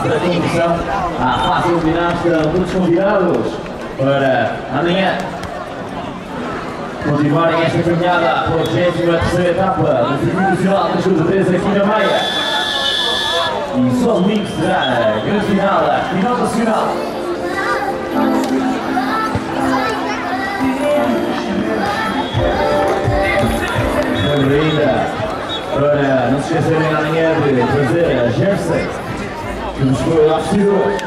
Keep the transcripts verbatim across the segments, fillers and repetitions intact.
fase da competição, à fase eliminar, estão todos convidados para amanhã continuarem esta caminhada pela vigésima terceira etapa do Circuito Nacional das Curva três aqui na Maia. E só domingo será a grande final, a final nacional. Lembro ainda, para não se esquecerem amanhã de trazer a jersey que nos foi oferecido hoje.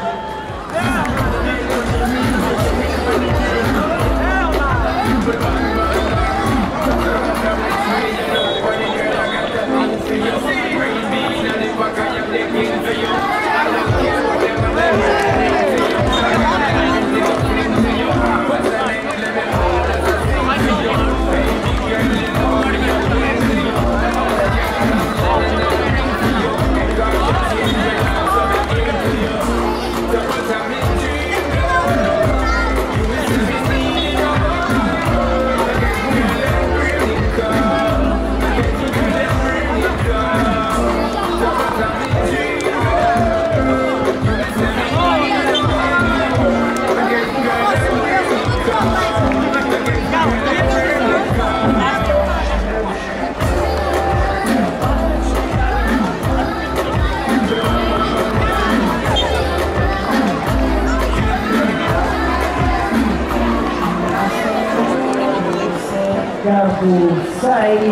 Campo seis,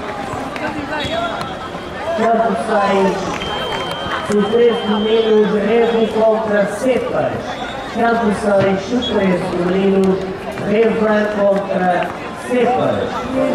campo seis, Supresso Meninos Revo contra Cepas. Campo seis, Supresso Meninos Revo contra Cepas.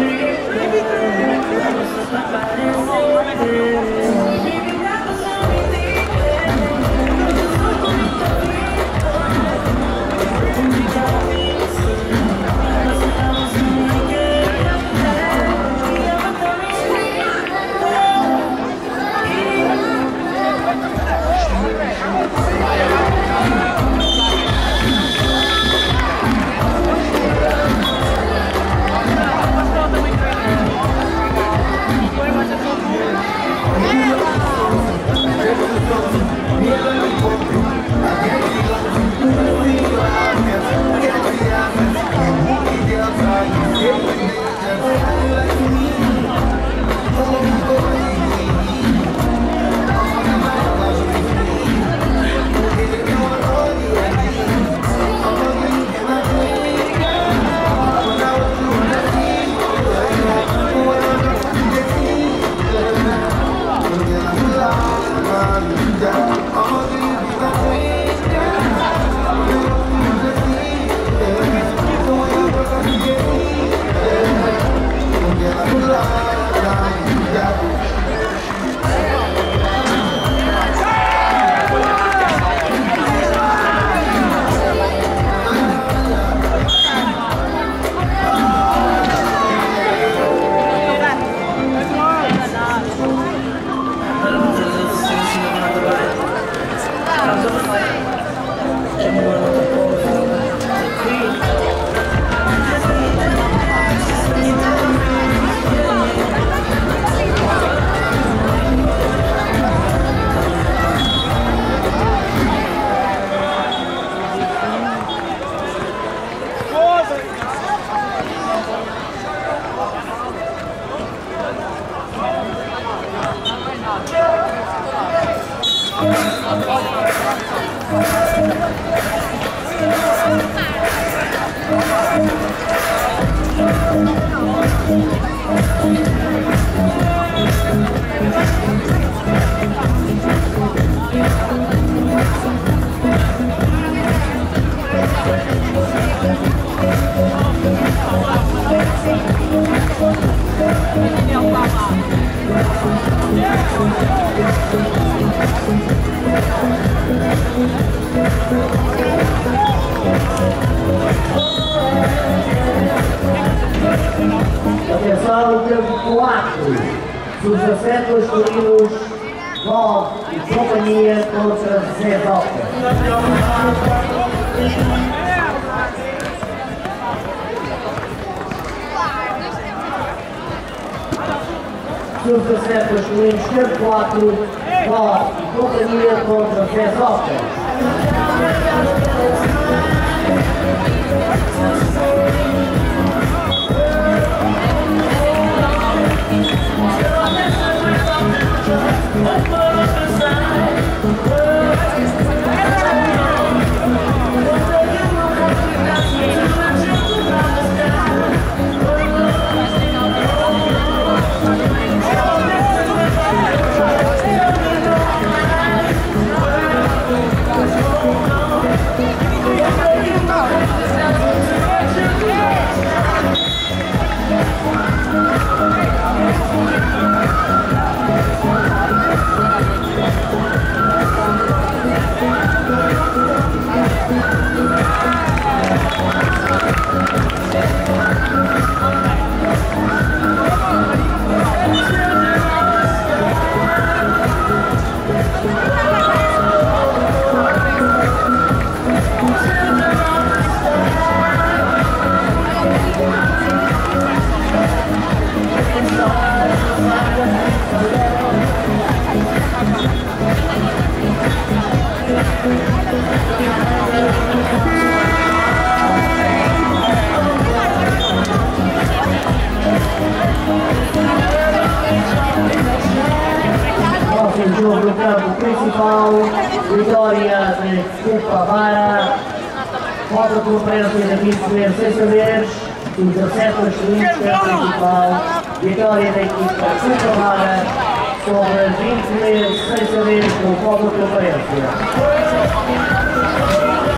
Atenção, campo quatro, sub-dezassete masculinos, Bob e companhia contra Zé Volta. Sub-dezassete masculinos, campo quatro, Bob e Companhia contra Zé Zoca. Próximo jogo do campo principal, vitória de Cupa Vara, volta por preço de vinte primeiros sem saberes, os dezassete construídos campo principal, vitória da equipa Cupa Vara sobre vinte primeiros sem saberes com volta por preço.